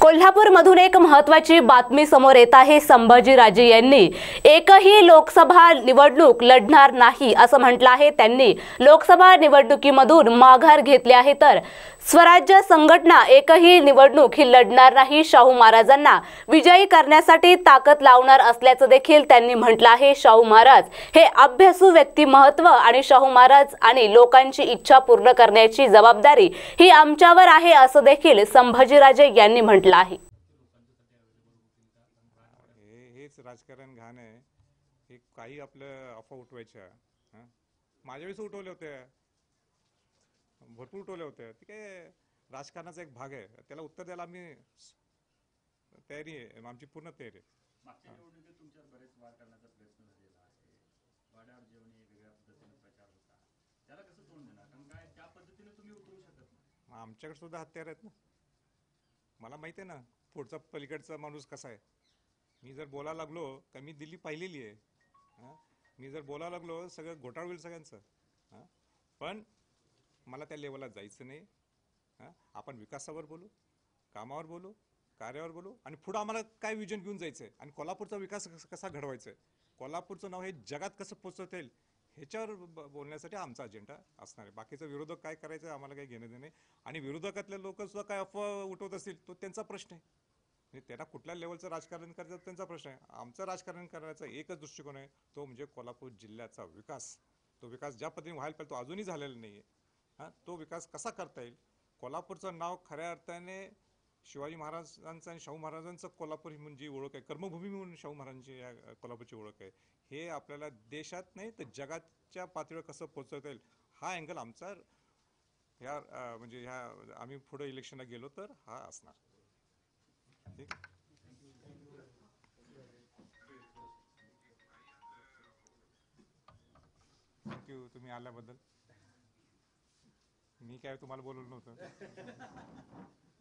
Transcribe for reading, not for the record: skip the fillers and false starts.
कोल्हापूरमधून एक महत्त्वाची बातमी समोर येत आहे। संभाजीराजे यांनी एकही लोकसभा निवडणूक लढणार नाही असं म्हटलं आहे। त्यांनी लोकसभा निवडणुकीमधून माघार घेतली आहे, तर स्वराज्य संघटना एकही निवडणूक ही लढणार नाही, शाहू महाराजांना विजयी करण्यासाठी ताकद लावणार असल्याचं देखील त्यांनी म्हटलं आहे। शाहू महाराज हे अभ्यासू व्यक्तिमत्व आणि शाहू महाराज आणि लोकांची इच्छा पूर्ण करण्याची जबाबदारी ही आमच्यावर आहे असं देखील संभाजीराजे यांनी म्हटलं आहे। हेच राजकारण घाण आहे। हे काही आपलं अफवा उठवायच्या माझ्या वेळेस उठवले होते, भरपूर उठवले होते। ठीक आहे, राजकारणाचा एक भाग आहे, त्याला उत्तर द्यायला आम्ही तयारी आहे, आमची पूर्ण तयारी आहे। मागच्या निवडणुकीत तुमच्यावर बरेच वार करण्याचा प्रयत्न झालेला आहे, वाड्यावर जेवणे वेगळ्या पद्धतीने प्रचार होता, त्याला कसं तोंड देणार? कारण काय त्या पद्धतीने तुम्ही उतरू शकत नाही। आमच्याकडे सुद्धा हत्यार आहेत ना, मला माहिती आहे ना पुढचा पलीकडचा माणूस कसा आहे। मी जर बोलायला लागलो का मी दिल्ली पाहिलेली आहे, मी जर बोलायला लागलो सगळं घोटाळ होईल सगळ्यांचं। पण मला त्या लेवलला जायचं नाही। आपण विकासावर बोलू, कामावर बोलू, कार्यावर बोलू आणि पुढे आम्हाला काय विजन घेऊन जायचं आहे आणि कोल्हापूरचा विकास कसा घडवायचा आहे, कोल्हापूरचं नाव हे जगात कसं पोचवता येईल ह्याच्यावर बोलण्यासाठी आमचा अजेंडा असणार आहे। बाकीचं विरोधक काय करायचं आम्हाला काही घेणं देणं नाही, आणि विरोधकातले लोक सुद्धा काय अफवा उठवत असतील तो त्यांचा प्रश्न आहे, म्हणजे त्यांना कुठल्या लेवलचं राजकारण करायचं त्यांचा प्रश्न आहे। आमचं राजकारण करण्याचा एकच दृष्टिकोन आहे, तो म्हणजे कोल्हापूर जिल्ह्याचा विकास। तो विकास ज्या पद्धतीने व्हायला पाहिजे तो अजूनही झालेला नाही आहे। तो विकास कसा करता येईल, कोल्हापूरचं नाव खऱ्या अर्थाने शिवाजी महाराजांचं आणि शाहू महाराजांचं कोल्हापूर ही म्हणजे ओळख आहे, कर्मभूमी म्हणून शाहू महाराजांची या कोल्हापूरची ओळख आहे। हे आपल्याला देशात नाही तर जगाच्या पातळीवर कसं पोहोचवता येईल हा अँगल आमचा ह्या म्हणजे ह्या आम्ही पुढे इलेक्शनला गेलो तर हा असणार। ठीक, थँक्यू तुम्ही आल्याबद्दल। मी काय तुम्हाला बोलवलं नव्हतं।